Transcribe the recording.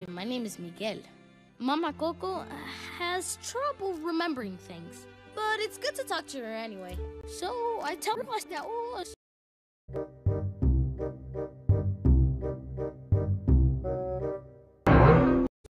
My name is Miguel. Mama Coco has trouble remembering things, but it's good to talk to her anyway. So I tell her that